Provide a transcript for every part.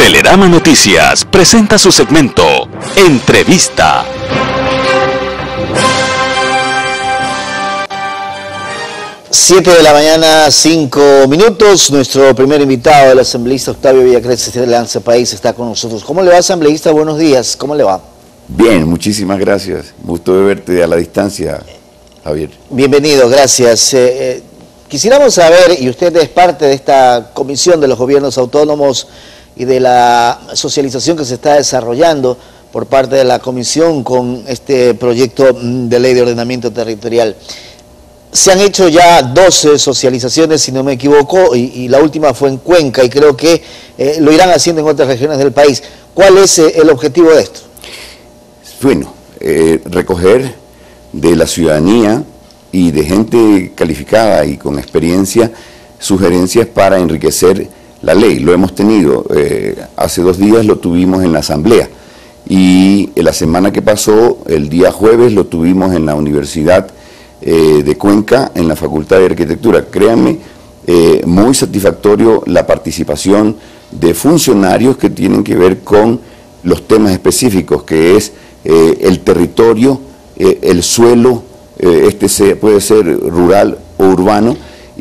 Telerama Noticias presenta su segmento Entrevista. Siete de la mañana, 5 minutos. Nuestro primer invitado, el asambleísta Octavio Villacrez de Alianza País, está con nosotros. ¿Cómo le va, asambleísta? Buenos días. ¿Cómo le va? Bien, muchísimas gracias. Gusto de verte a la distancia, Javier. Bienvenido, gracias. Quisiéramos saber, y usted es parte de esta comisión de los gobiernos autónomos y de la socialización que se está desarrollando por parte de la comisión con este proyecto de ley de ordenamiento territorial. Se han hecho ya 12 socializaciones, si no me equivoco, y la última fue en Cuenca, y creo que lo irán haciendo en otras regiones del país. ¿Cuál es el objetivo de esto? Bueno, recoger de la ciudadanía y de gente calificada y con experiencia sugerencias para enriquecer la ley. Lo hemos tenido, hace 2 días lo tuvimos en la asamblea, y la semana que pasó, el día jueves, lo tuvimos en la Universidad de Cuenca, en la Facultad de Arquitectura. Créanme, muy satisfactorio la participación de funcionarios que tienen que ver con los temas específicos, que es el territorio, el suelo, puede ser rural o urbano,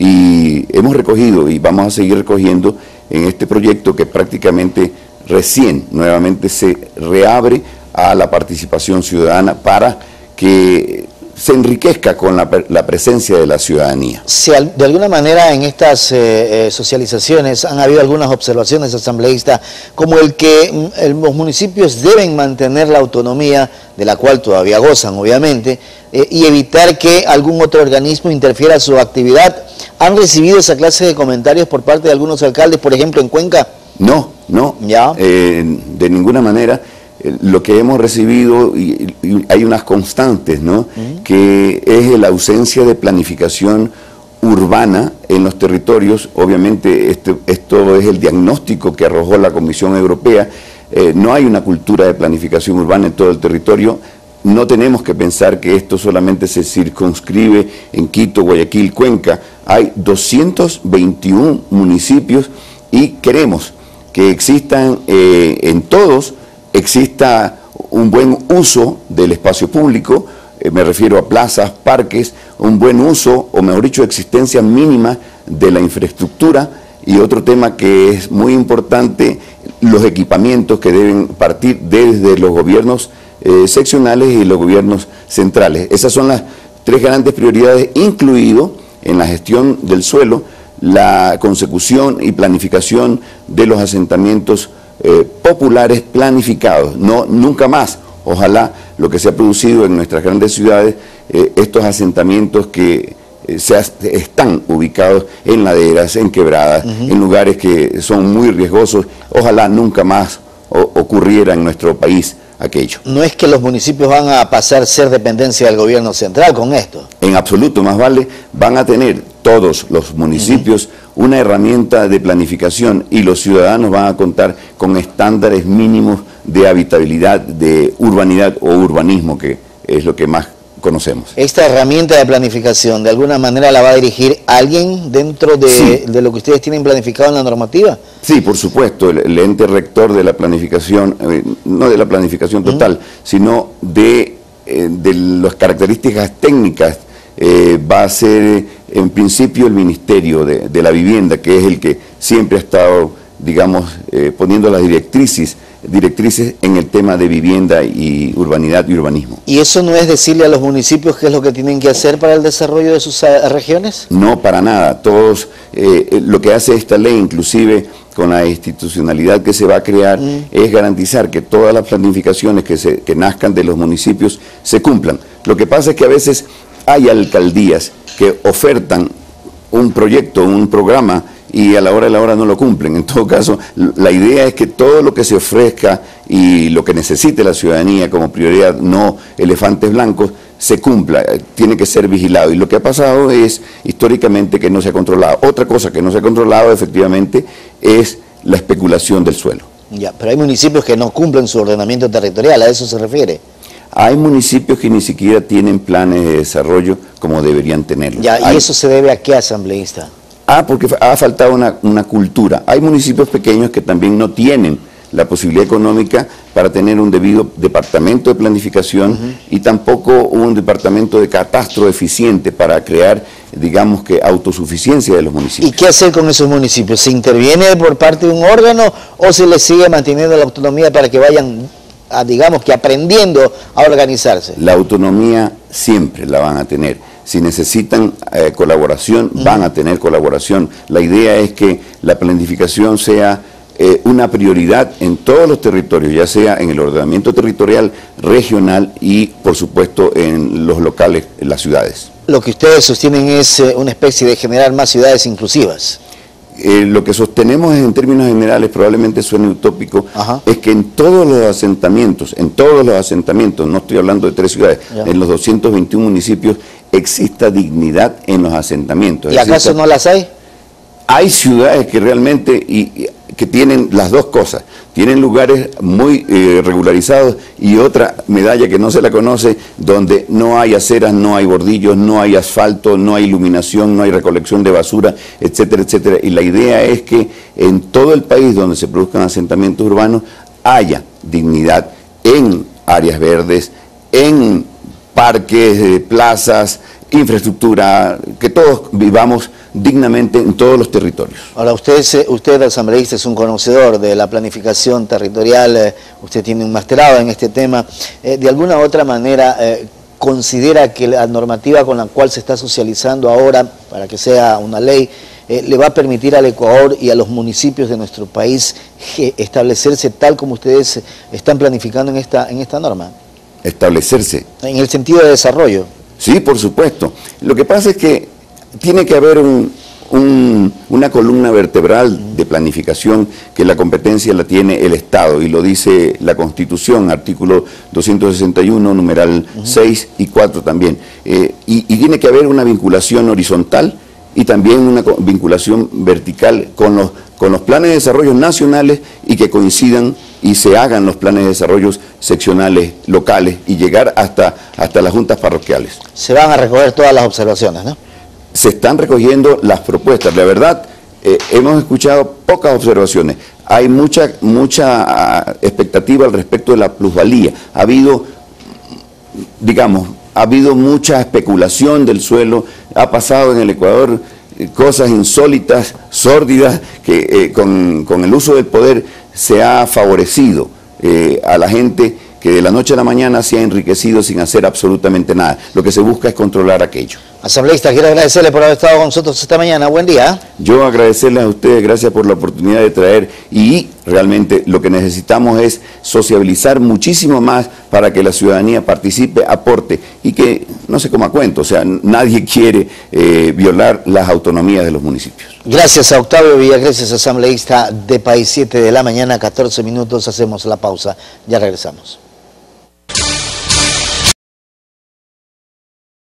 y hemos recogido y vamos a seguir recogiendo en este proyecto que prácticamente recién nuevamente se reabre a la participación ciudadana para que se enriquezca con la presencia de la ciudadanía. Si de alguna manera en estas socializaciones han habido algunas observaciones, asambleísta, como el que los municipios deben mantener la autonomía, de la cual todavía gozan, obviamente, y evitar que algún otro organismo interfiera en su actividad. ¿Han recibido esa clase de comentarios por parte de algunos alcaldes, por ejemplo, en Cuenca? No, ¿Ya? De ninguna manera. Lo que hemos recibido, y hay unas constantes, ¿no? Que es la ausencia de planificación urbana en los territorios. Obviamente esto es el diagnóstico que arrojó la Comisión Europea. No hay una cultura de planificación urbana en todo el territorio. No tenemos que pensar que esto solamente se circunscribe en Quito, Guayaquil, Cuenca. Hay 221 municipios y queremos que existan en todos, exista un buen uso del espacio público, me refiero a plazas, parques, un buen uso, o mejor dicho, existencia mínima de la infraestructura, y otro tema que es muy importante, los equipamientos que deben partir desde los gobiernos seccionales y los gobiernos centrales. Esas son las 3 grandes prioridades, incluido en la gestión del suelo, la consecución y planificación de los asentamientos populares planificados, nunca más. Ojalá lo que se ha producido en nuestras grandes ciudades, estos asentamientos que están ubicados en laderas, en quebradas, en lugares que son muy riesgosos, ojalá nunca más ocurriera en nuestro país aquello. No es que los municipios van a pasar a ser dependencia del gobierno central con esto. En absoluto, más vale, van a tener todos los municipios una herramienta de planificación, y los ciudadanos van a contar con estándares mínimos de habitabilidad, de urbanidad o urbanismo, que es lo que más conocemos. ¿Esta herramienta de planificación de alguna manera la va a dirigir alguien dentro de lo que ustedes tienen planificado en la normativa? Sí, por supuesto, el ente rector de la planificación, no de la planificación total, sino de las características técnicas, va a ser en principio el Ministerio de la Vivienda, que es el que siempre ha estado, digamos, poniendo las directrices en el tema de vivienda y urbanidad y urbanismo. ¿Y eso no es decirle a los municipios qué es lo que tienen que hacer para el desarrollo de sus regiones? No, para nada. Todos, lo que hace esta ley, inclusive con la institucionalidad que se va a crear, es garantizar que todas las planificaciones que nazcan de los municipios se cumplan. Lo que pasa es que a veces hay alcaldías que ofertan un proyecto, un programa, y a la hora de la hora no lo cumplen. En todo caso, la idea es que todo lo que se ofrezca y lo que necesite la ciudadanía como prioridad, no elefantes blancos, se cumpla, tiene que ser vigilado. Y lo que ha pasado es, históricamente, que no se ha controlado. Otra cosa que no se ha controlado, efectivamente, es la especulación del suelo. Ya, pero hay municipios que no cumplen su ordenamiento territorial, ¿a eso se refiere? Hay municipios que ni siquiera tienen planes de desarrollo como deberían tenerlos. Ya, ¿y eso se debe a qué, asambleísta? Porque ha faltado una cultura. Hay municipios pequeños que también no tienen la posibilidad económica para tener un debido departamento de planificación y tampoco un departamento de catastro eficiente para crear, digamos que, autosuficiencia de los municipios. ¿Y qué hacer con esos municipios? ¿Se interviene por parte de un órgano o se les sigue manteniendo la autonomía para que vayan, digamos que aprendiendo a organizarse? La autonomía siempre la van a tener. Si necesitan colaboración, van a tener colaboración. La idea es que la planificación sea una prioridad en todos los territorios, ya sea en el ordenamiento territorial, regional y, por supuesto, en los locales, en las ciudades. Lo que ustedes sostienen es una especie de generar más ciudades inclusivas. Lo que sostenemos en términos generales, probablemente suene utópico, es que en todos los asentamientos, no estoy hablando de 3 ciudades, en los 221 municipios, exista dignidad en los asentamientos. ¿Y acaso no las hay? Hay ciudades que realmente que tienen las dos cosas, tienen lugares muy regularizados y otra medalla que no se la conoce, donde no hay aceras, no hay bordillos, no hay asfalto, no hay iluminación, no hay recolección de basura, etcétera, etcétera. Y la idea es que en todo el país donde se produzcan asentamientos urbanos haya dignidad en áreas verdes, en parques, plazas, infraestructura, que todos vivamos dignamente en todos los territorios. Ahora, usted asambleísta, es un conocedor de la planificación territorial, usted tiene un masterado en este tema. De alguna u otra manera, ¿considera que la normativa con la cual se está socializando ahora, para que sea una ley, le va a permitir al Ecuador y a los municipios de nuestro país establecerse tal como ustedes están planificando en esta norma? Establecerse. En el sentido de desarrollo. Sí, por supuesto. Lo que pasa es que tiene que haber una columna vertebral de planificación que la competencia la tiene el Estado, y lo dice la Constitución, artículo 261, numeral 6 y 4 también. Y tiene que haber una vinculación horizontal y también una vinculación vertical con los planes de desarrollo nacionales, y que coincidan y se hagan los planes de desarrollo seccionales, locales, y llegar hasta las juntas parroquiales. Se van a recoger todas las observaciones, ¿no? Se están recogiendo las propuestas. La verdad, hemos escuchado pocas observaciones. Hay mucha expectativa al respecto de la plusvalía. Ha habido, digamos, mucha especulación del suelo. Ha pasado en el Ecuador cosas insólitas, sórdidas, que con el uso del poder se ha favorecido a la gente que de la noche a la mañana se ha enriquecido sin hacer absolutamente nada. Lo que se busca es controlar aquello. Asambleísta, quiero agradecerle por haber estado con nosotros esta mañana. Buen día. Yo agradecerles a ustedes, gracias por la oportunidad de traer, y realmente lo que necesitamos es sociabilizar muchísimo más para que la ciudadanía participe, aporte, y que no se coma cuento, o sea, nadie quiere violar las autonomías de los municipios. Gracias a Octavio Villagreses, asambleísta de País 7 de la mañana, 14 minutos, hacemos la pausa, ya regresamos.